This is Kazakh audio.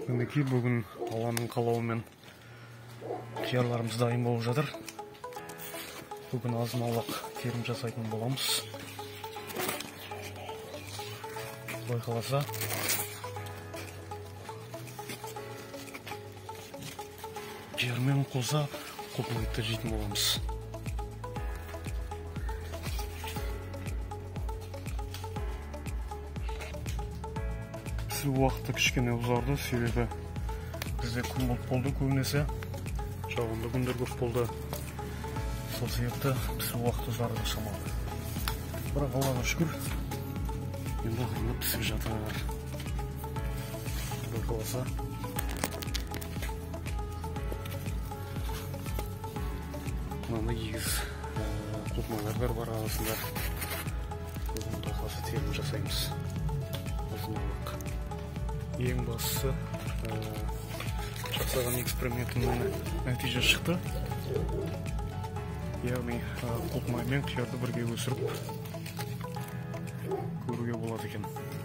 Мінекей бүгін ауаның қалауымен қиярларымыз дайын болып жатыр. Бүгін азын-аулақ терім жасайтын боламыз. Құдай қаласа жермен қоса құлпын етті жейтін боламыз. Пісіру уақыты кішкене ұзарды, себебі бізде күн бұлт болды көбінесе. Жауынды күндер көп болды. Сол себепті пісіру уақыты ұзарды шамалы. Бірақ Аллаға шүкір, енді ғана пісіп жатыр. Құдай қаласа мынаны егіз құлпымалар бар арасында. Құдай қаласа терім жасаймыз. Азын-аулақ. Ең бастысы жасаған экспериментімнің нәтиже шықты. Яғни құлпымай мен қиярды бірге өсіріп көруге болады екен.